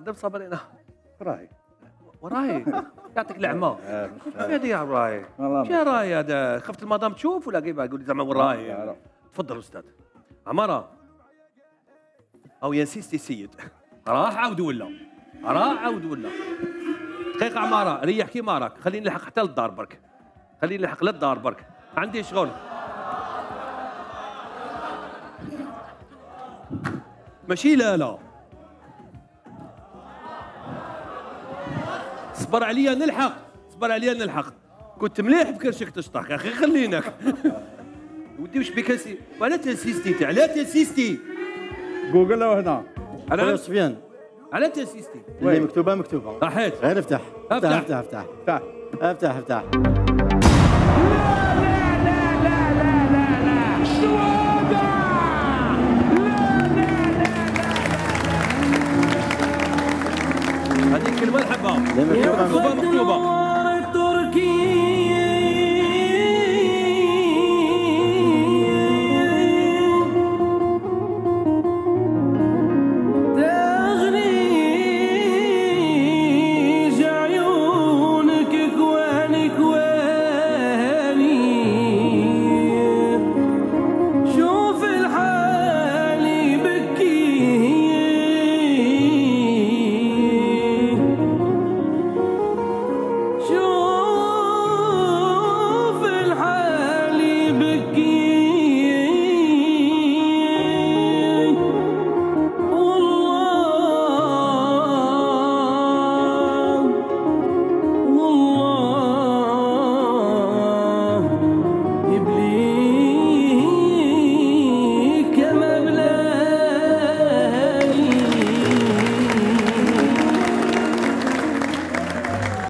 دابا صابرين راهي وراي يعطيك العمى هذه يا راي والله يا راي هذا خفت المدام تشوف ولا كيف يقول لي زعما وراي لا، لا. تفضل استاذ عماره او يا سيستي السيد راح عاود ولا دقيقه عماره ريح كيما راك خليني نلحق حتى للدار برك خليني نلحق للدار برك عندي شغل ماشي لا صبر عليا نلحق كنت مليح بكرشك تشطح اخي خليناك ودي واش بك ولا تنسيستي على تنسيستي جوجل لو هنا انا سفيان على تنسيستي اللي مكتوبه راحت غير افتح افتح هذه الكلمه نحبها اللي مكتوبه مكتوبه تركي